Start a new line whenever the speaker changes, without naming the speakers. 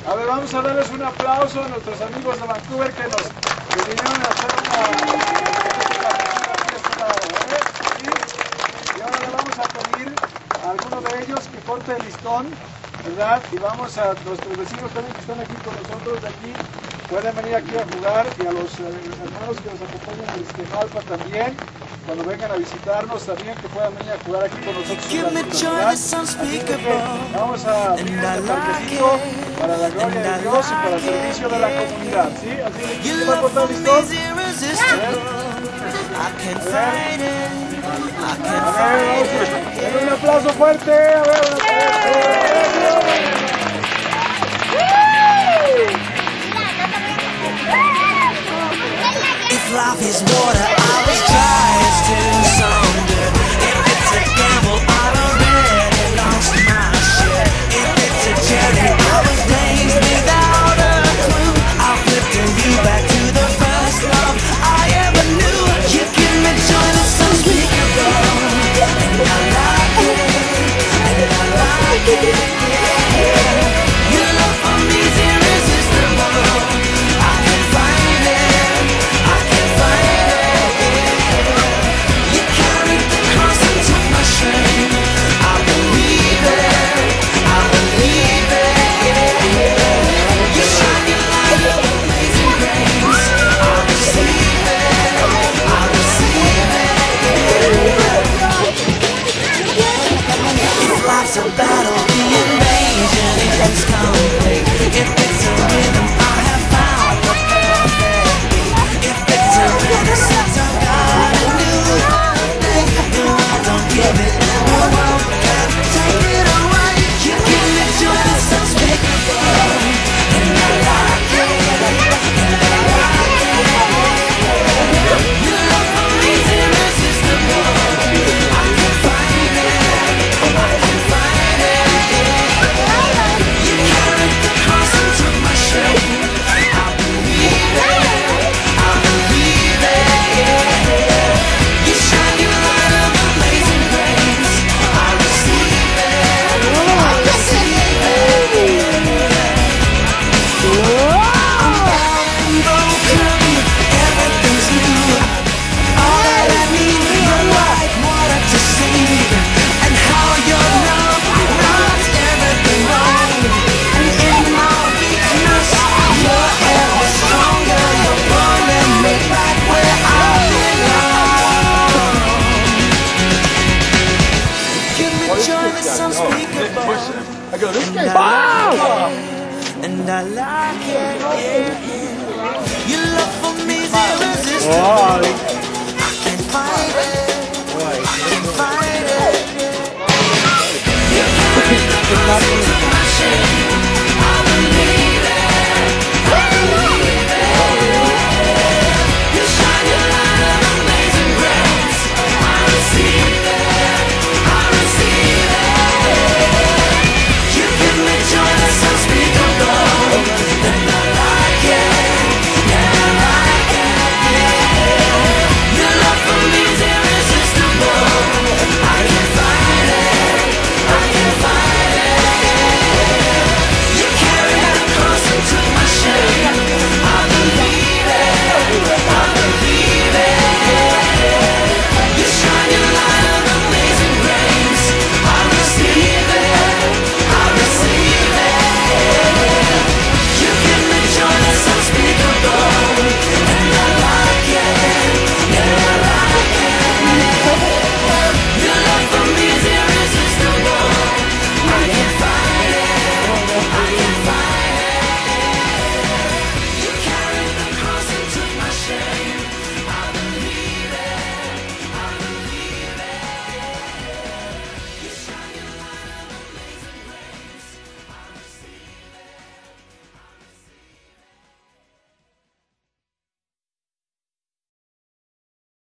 A ver, vamos a darles un aplauso a nuestros amigos de Vancouver que vinieron a hacer y ahora le vamos a pedir a alguno de ellos que corte el listón, ¿verdad? Y vamos a nuestros vecinos también que están aquí con nosotros de aquí, pueden venir aquí a jugar, y a los hermanos que nos acompañan en Iztapalapa también, cuando vengan a visitarnos también, que puedan venir a jugar aquí con nosotros en la comunidad. Así que vamos a abrir este parquecito para la gloria de Dios y para el servicio de la comunidad, ¿sí? Así que ¿quién va a cortar el listón? Un aplauso fuerte, a ver, un aplauso.
If life is water, I was trying to sound it. If it's a gamble, I've already lost my shit. If it's a journey, I was dazed without a clue. I'll flip you back to the first love I ever knew. You give me joy that's unspeakable, and I like it, and I like it, yeah. Your love for me is irresistible. I can find it, I can find it, yeah. You carried the cross and took my shame. I believe it, I believe it, yeah. You shine your light of amazing grace. I receive it, I receive it, yeah. If life's a battle, the invasion is complete. If it's a rhythm, I have found the perfect beat. If it's a renaissance, I've got a new thing. The world don't give it, the world can't take it away. You give me joy that's unspeakable, and I like it, and I like it. Your love for me is irresistible. I can find it, I can find it, yeah. You carried the cross and took my shame. I believe it, I believe it, yeah. You shine your light of amazing grace. I receive it, I receive it, yeah. I'm bad and broken, everything's new. All that I need is your light, water to see, and how your love runs everything wrong. And in my weakness, you're ever stronger. You're pulling me back where I belong. Give me joy that's unspeakable, and I like it, yeah. Your love for me is irresistible.